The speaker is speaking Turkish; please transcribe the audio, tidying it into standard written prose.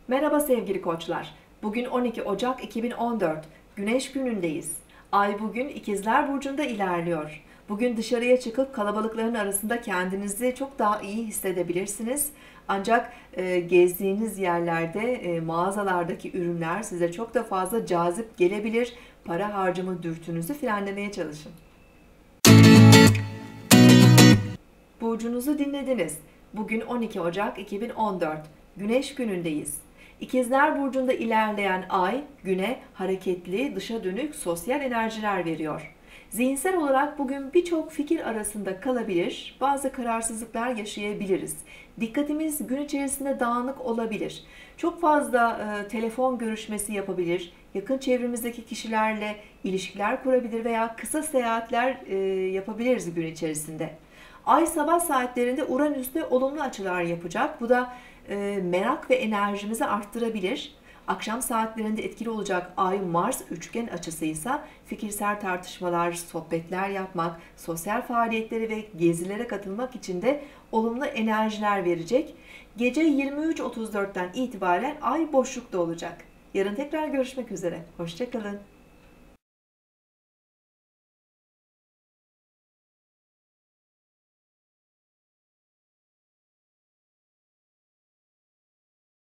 Merhaba sevgili koçlar. Bugün 12 Ocak 2014. Güneş günündeyiz. Ay bugün İkizler Burcu'nda ilerliyor. Bugün dışarıya çıkıp kalabalıkların arasında kendinizi çok daha iyi hissedebilirsiniz. Ancak gezdiğiniz yerlerde mağazalardaki ürünler size çok da fazla cazip gelebilir. Para harcama dürtünüzü frenlemeye çalışın. Burcunuzu dinlediniz. Bugün 12 Ocak 2014. Güneş günündeyiz. İkizler Burcu'nda ilerleyen ay, güne hareketli, dışa dönük sosyal enerjiler veriyor. Zihinsel olarak bugün birçok fikir arasında kalabilir, bazı kararsızlıklar yaşayabiliriz. Dikkatimiz gün içerisinde dağınık olabilir. Çok fazla telefon görüşmesi yapabilir, yakın çevremizdeki kişilerle ilişkiler kurabilir veya kısa seyahatler yapabiliriz gün içerisinde. Ay sabah saatlerinde Uranüs'te olumlu açılar yapacak. Bu da merak ve enerjimizi arttırabilir. Akşam saatlerinde etkili olacak Ay-Mars üçgen açısıysa fikirsel tartışmalar, sohbetler yapmak, sosyal faaliyetlere ve gezilere katılmak için de olumlu enerjiler verecek. Gece 23.34'ten itibaren Ay boşlukta olacak. Yarın tekrar görüşmek üzere. Hoşça kalın.